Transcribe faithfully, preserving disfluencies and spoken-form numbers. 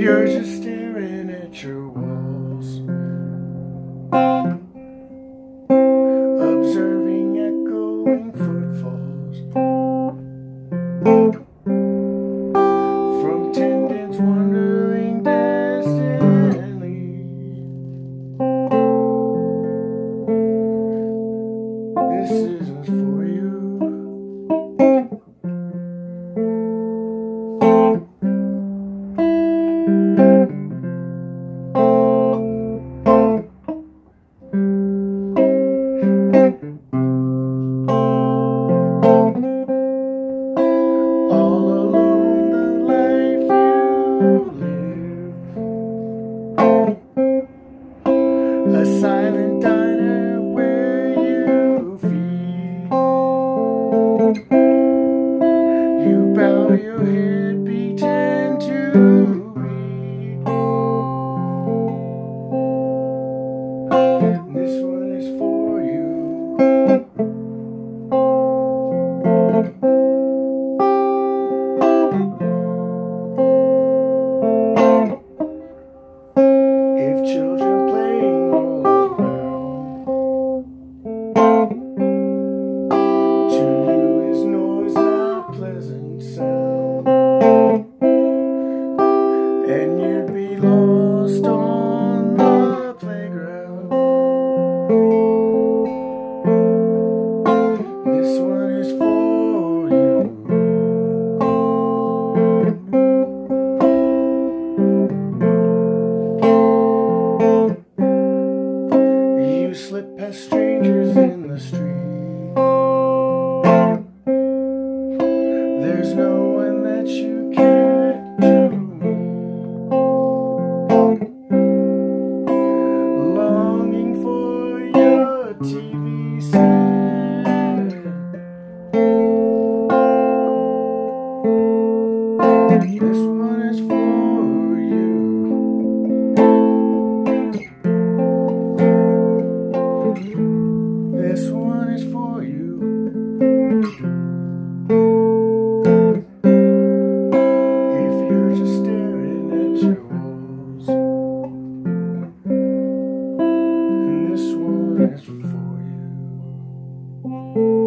you're just staring at your walls, observing echoing footfalls from tendons wandering distantly. This isn't for you. All alone, the life you live, a silent diner where you feed. You bow your head, pretend to read. This one is for you. If children playing all around, to you is noise not pleasant sound, and you'd be lost on the playground. This one is for you. You slip past strangers in the street. There's no one that you can't do meet. Longing for your T V set. This one is for you. This one is for you. If you're just staring at your walls, and this one is for you.